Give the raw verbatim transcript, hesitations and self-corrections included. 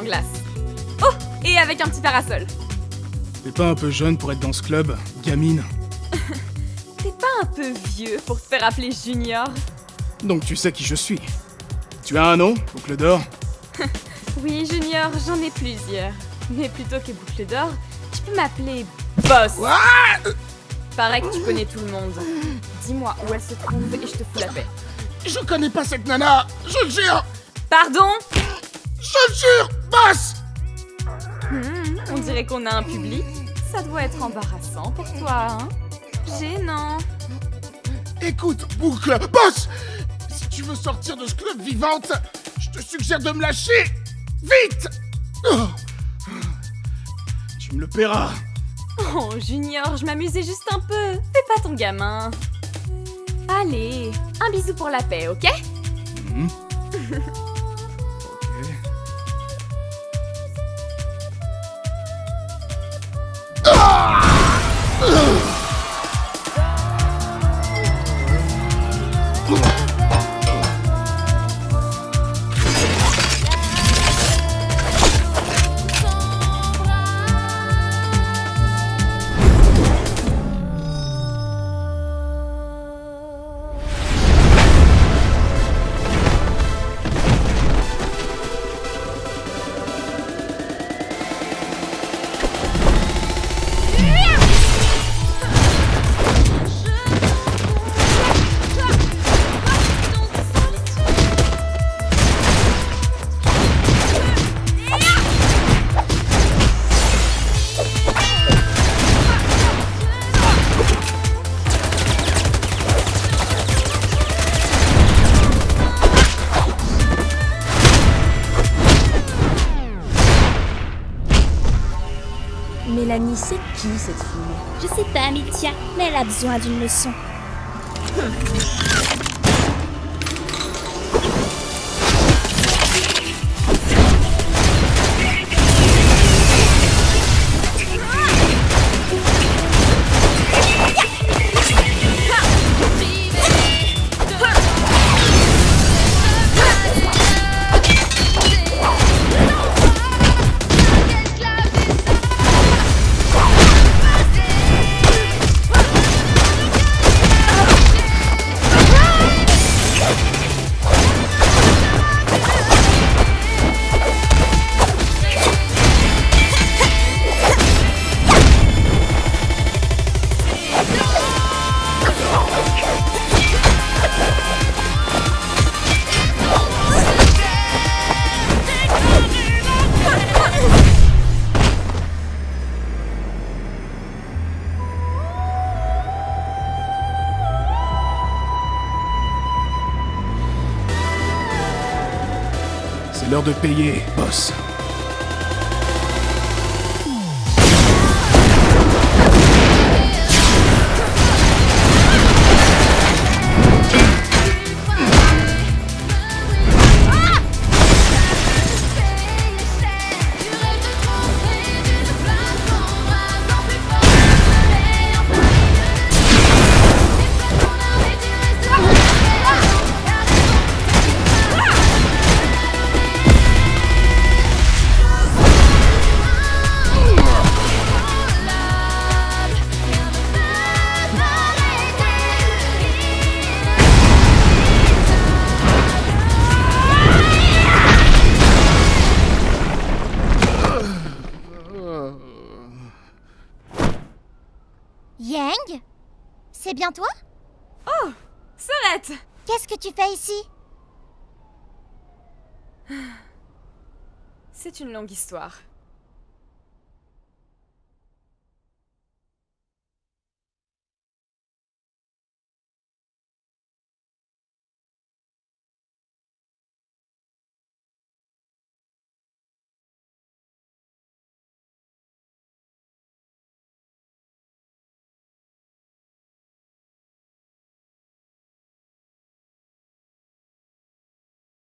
en glace. Oh, et avec un petit parasol. T'es pas un peu jeune pour être dans ce club, gamine? T'es pas un peu vieux pour te faire appeler Junior? Donc tu sais qui je suis. Tu as un nom, Boucle d'Or? Oui, Junior, j'en ai plusieurs. Mais plutôt que Boucle d'Or, tu peux m'appeler Boss. What? Paraît que tu connais tout le monde. Dis-moi où elle se trouve et je te fous la paix. Je connais pas cette nana, je le jure. Pardon? Je le jure, boss. Hmm, on dirait qu'on a un public. Ça doit être embarrassant pour toi, hein? Gênant. Écoute, Boucle, boss. Si tu veux sortir de ce club vivante, je te suggère de me lâcher. Vite. Oh. Tu me le paieras. Oh, Junior, je m'amusais juste un peu. Fais pas ton gamin. Allez, un bisou pour la paix, ok? Mmh. Ok. Ah! Mélanie, c'est qui cette fille? Je sais pas, Mithia, mais elle a besoin d'une leçon. C'est l'heure de payer, boss. Yang? C'est bien toi? Oh, Sorette! Qu'est-ce que tu fais ici? C'est une longue histoire.